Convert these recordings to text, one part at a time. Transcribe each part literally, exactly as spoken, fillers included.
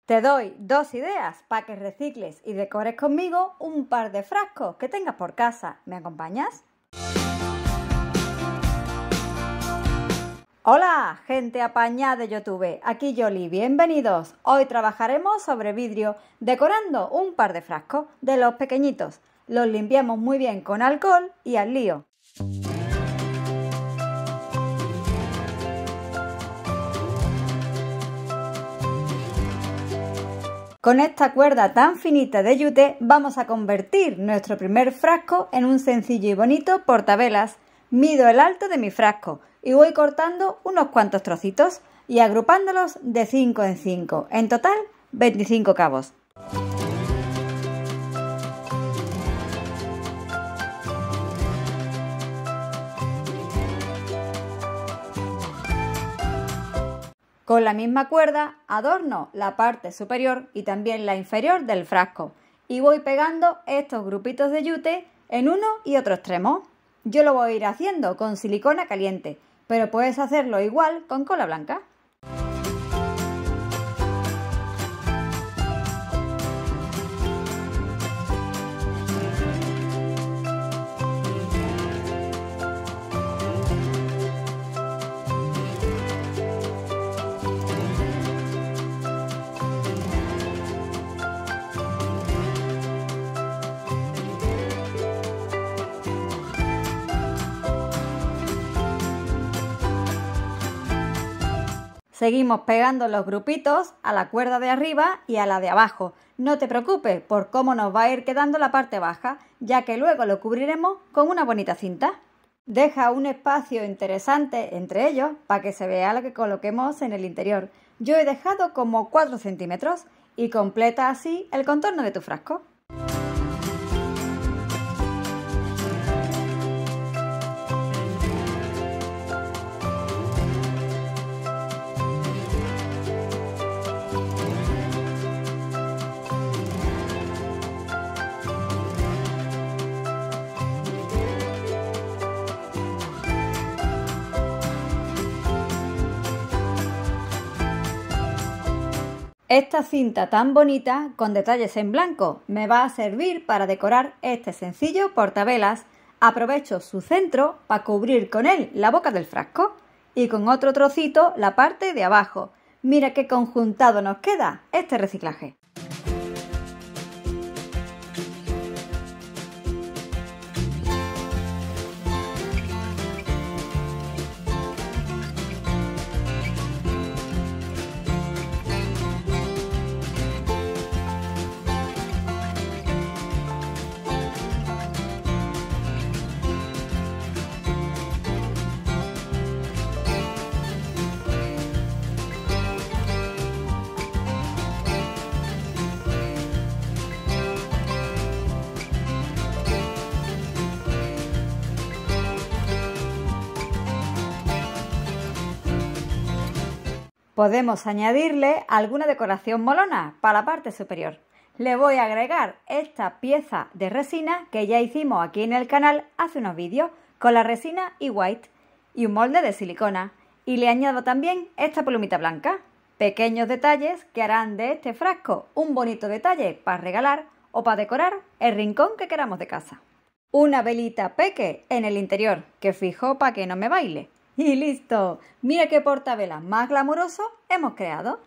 Te doy dos ideas para que recicles y decores conmigo un par de frascos que tengas por casa. ¿Me acompañas? Hola, gente apañada de YouTube, aquí Yoli, bienvenidos. Hoy trabajaremos sobre vidrio decorando un par de frascos de los pequeñitos. Los limpiamos muy bien con alcohol y al lío. Con esta cuerda tan finita de yute vamos a convertir nuestro primer frasco en un sencillo y bonito portavelas. Mido el alto de mi frasco y voy cortando unos cuantos trocitos y agrupándolos de cinco en cinco, en total veinticinco cabos. Con la misma cuerda adorno la parte superior y también la inferior del frasco y voy pegando estos grupitos de yute en uno y otro extremo. Yo lo voy a ir haciendo con silicona caliente, pero puedes hacerlo igual con cola blanca. Seguimos pegando los grupitos a la cuerda de arriba y a la de abajo. No te preocupes por cómo nos va a ir quedando la parte baja, ya que luego lo cubriremos con una bonita cinta. Deja un espacio interesante entre ellos para que se vea lo que coloquemos en el interior. Yo he dejado como cuatro centímetros y completa así el contorno de tu frasco. Esta cinta tan bonita, con detalles en blanco, me va a servir para decorar este sencillo portavelas. Aprovecho su centro para cubrir con él la boca del frasco y con otro trocito la parte de abajo. Mira qué conjuntado nos queda este reciclaje. Podemos añadirle alguna decoración molona para la parte superior. Le voy a agregar esta pieza de resina que ya hicimos aquí en el canal hace unos vídeos con la resina E-White y un molde de silicona. Y le añado también esta plumita blanca. Pequeños detalles que harán de este frasco un bonito detalle para regalar o para decorar el rincón que queramos de casa. Una velita peque en el interior que fijo para que no me baile. ¡Y listo! ¡Mira qué portavelas más glamuroso hemos creado!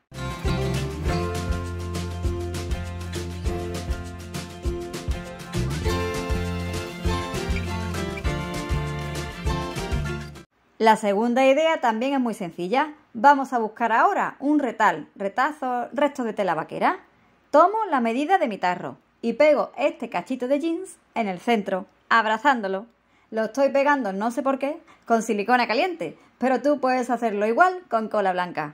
La segunda idea también es muy sencilla. Vamos a buscar ahora un retal, retazo, restos de tela vaquera. Tomo la medida de mi tarro y pego este cachito de jeans en el centro, abrazándolo. Lo estoy pegando, no sé por qué, con silicona caliente, pero tú puedes hacerlo igual con cola blanca.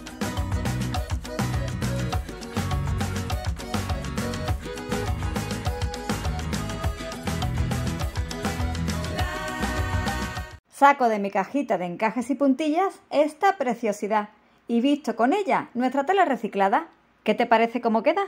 Saco de mi cajita de encajes y puntillas esta preciosidad y visto con ella nuestra tela reciclada. ¿Qué te parece cómo queda?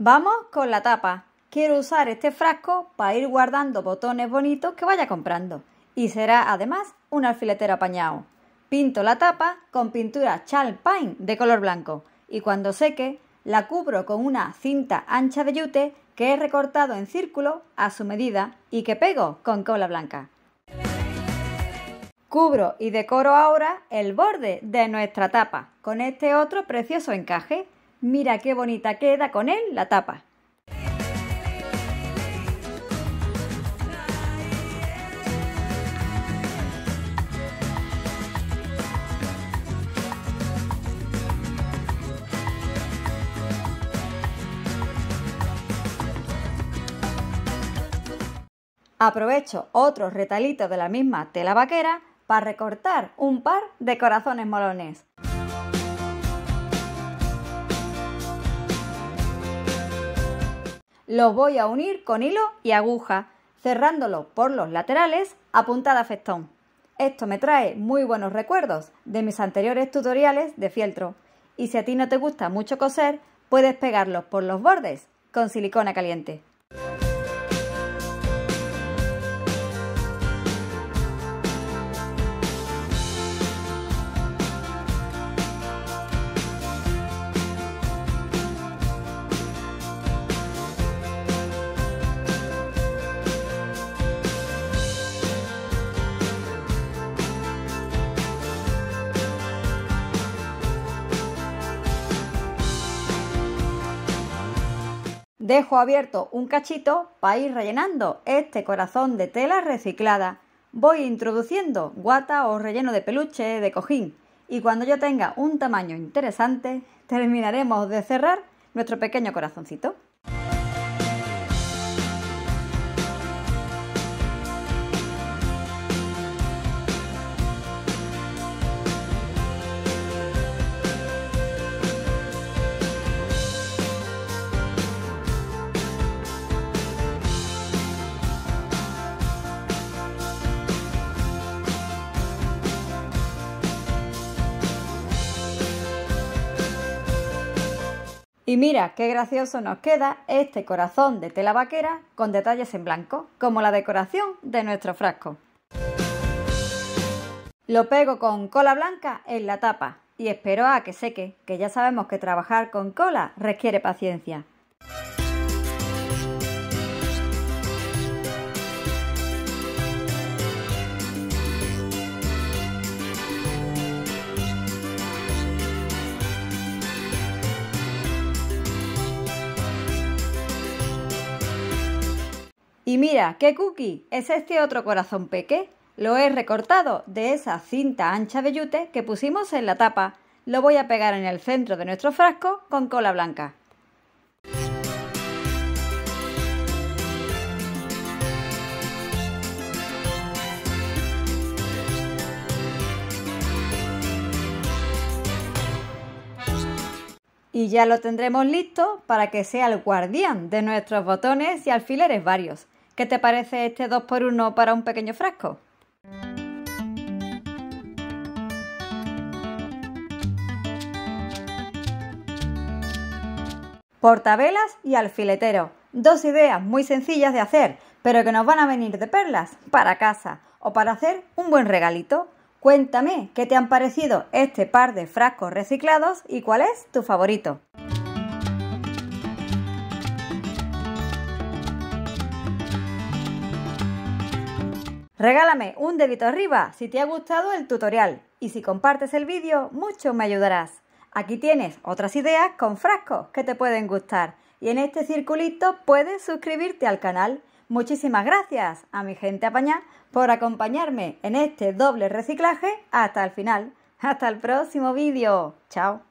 Vamos con la tapa. Quiero usar este frasco para ir guardando botones bonitos que vaya comprando. Y será además un alfiletero apañado. Pinto la tapa con pintura Chalk Paint de color blanco y cuando seque la cubro con una cinta ancha de yute que he recortado en círculo a su medida y que pego con cola blanca. Cubro y decoro ahora el borde de nuestra tapa con este otro precioso encaje. Mira qué bonita queda con él la tapa. Aprovecho otros retalitos de la misma tela vaquera para recortar un par de corazones molones. Los voy a unir con hilo y aguja, cerrándolos por los laterales a punta de festón. Esto me trae muy buenos recuerdos de mis anteriores tutoriales de fieltro. Y si a ti no te gusta mucho coser, puedes pegarlos por los bordes con silicona caliente. Dejo abierto un cachito para ir rellenando este corazón de tela reciclada. Voy introduciendo guata o relleno de peluche, de cojín, y cuando yo tenga un tamaño interesante, terminaremos de cerrar nuestro pequeño corazoncito. Y mira qué gracioso nos queda este corazón de tela vaquera con detalles en blanco, como la decoración de nuestro frasco. Lo pego con cola blanca en la tapa y espero a que seque, que ya sabemos que trabajar con cola requiere paciencia. Y mira, qué cookie es este otro corazón peque. Lo he recortado de esa cinta ancha de yute que pusimos en la tapa. Lo voy a pegar en el centro de nuestro frasco con cola blanca. Y ya lo tendremos listo para que sea el guardián de nuestros botones y alfileres varios. ¿Qué te parece este dos por uno para un pequeño frasco? Portavelas y alfiletero. Dos ideas muy sencillas de hacer, pero que nos van a venir de perlas para casa o para hacer un buen regalito. Cuéntame qué te han parecido este par de frascos reciclados y cuál es tu favorito. Regálame un dedito arriba si te ha gustado el tutorial y si compartes el vídeo mucho me ayudarás. Aquí tienes otras ideas con frascos que te pueden gustar y en este circulito puedes suscribirte al canal. Muchísimas gracias a mi gente apañá por acompañarme en este doble reciclaje hasta el final. Hasta el próximo vídeo. Chao.